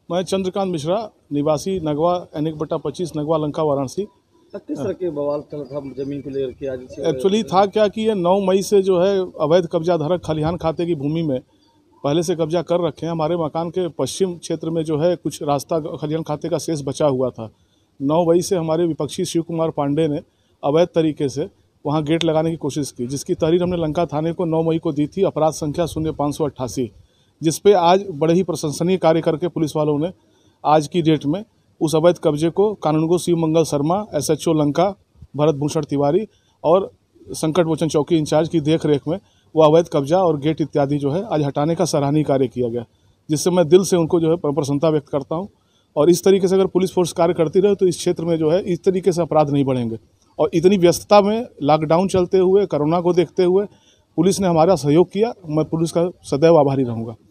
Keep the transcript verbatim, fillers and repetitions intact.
मैं चंद्रकांत मिश्रा, निवासी नगवा एनिक बटा पच्चीस नगवा लंका वाराणसी। किस तरह के बवाल चल था जमीन को लेकर के आज? एक्चुअली था क्या कि ये नौ मई से जो है अवैध कब्जा धारक खलिहान खाते की भूमि में पहले से कब्जा कर रखे हैं। हमारे मकान के पश्चिम क्षेत्र में जो है कुछ रास्ता खलिहान खाते का शेष बचा हुआ था। नौ मई से हमारे विपक्षी शिव कुमार पांडे ने अवैध तरीके से वहाँ गेट लगाने की कोशिश की, जिसकी तहरीर हमने लंका थाने को नौ मई को दी थी, अपराध संख्या शून्य पाँच सौ अट्ठासी, जिसपे आज बड़े ही प्रशंसनीय कार्य करके पुलिस वालों ने आज की डेट में उस अवैध कब्जे को कानूनगो Shiv Mangal Sharma, S H O Lanka Bharat Bhushan Tiwari और संकट मोचन चौकी इंचार्ज की देख रेख में वो अवैध कब्जा और गेट इत्यादि जो है आज हटाने का सराहनीय कार्य किया गया, जिससे मैं दिल से उनको जो है प्रसन्नता व्यक्त करता हूँ। और इस तरीके से अगर पुलिस फोर्स कार्य करती रहे तो इस क्षेत्र में जो है इस तरीके से अपराध नहीं बढ़ेंगे। और इतनी व्यस्तता में लॉकडाउन चलते हुए, कोरोना को देखते हुए पुलिस ने हमारा सहयोग किया। मैं पुलिस का सदैव आभारी रहूँगा।